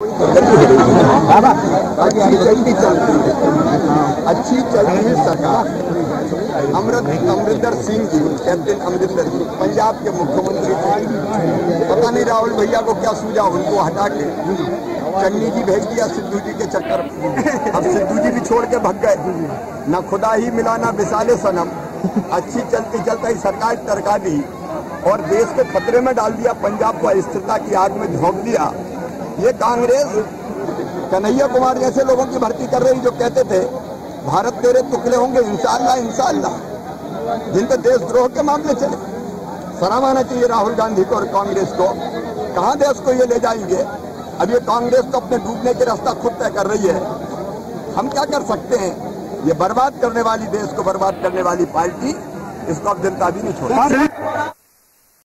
अच्छी चल रही सरकार। अमरिंदर सिंह जी, कैप्टन अमरिंदर जी पंजाब के मुख्यमंत्री थे। पता नहीं राहुल भैया को क्या सूझा, उनको हटा के चन्नी जी भेज दिया सिद्धू जी के चक्कर में। अब सिद्धू जी भी छोड़ के भग गए। न खुदा ही मिला ना विशाले सनम। अच्छी चलती चलता ही सरकार टरका दी और देश के खतरे में डाल दिया। पंजाब को अस्थिरता की आग में झोंक दिया। ये कांग्रेस कन्हैया कुमार जैसे लोगों की भर्ती कर रही, जो कहते थे भारत तेरे टुकड़े होंगे इंशाअल्लाह इंशाअल्लाह, जिन पे देशद्रोह के मामले चले। शर्म आना चाहिए राहुल गांधी को और कांग्रेस को। कहां देश को ये ले जाएंगे? अब ये कांग्रेस तो अपने डूबने के रास्ता खुद तय कर रही है। हम क्या कर सकते हैं? ये बर्बाद करने वाली, देश को बर्बाद करने वाली पार्टी, इसको अब जनता भी नहीं छोड़ेगी।